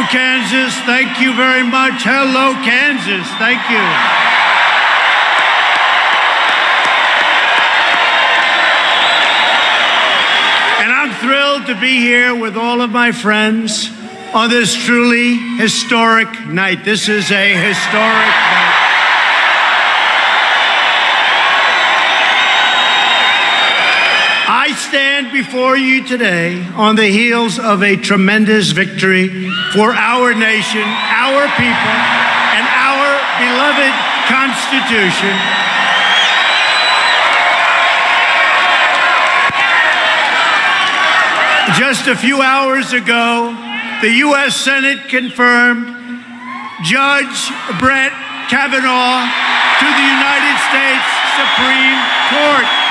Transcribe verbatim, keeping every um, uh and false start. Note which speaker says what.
Speaker 1: Kansas. Thank you very much. Hello, Kansas. Thank you. And I'm thrilled to be here with all of my friends on this truly historic night. This is a historic night. I stand before you today on the heels of a tremendous victory for our nation, our people, and our beloved Constitution. Just a few hours ago, the U S Senate confirmed Judge Brett Kavanaugh to the United States Supreme Court.